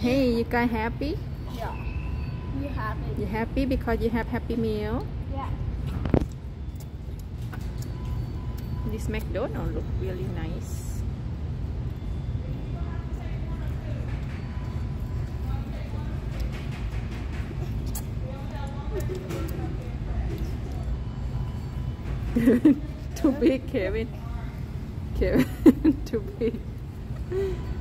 Hey, you guys happy? Yeah. You happy? You happy because you have Happy Meal? Yeah. This McDonald's look really nice. Too big, Kevin. Kevin, too big.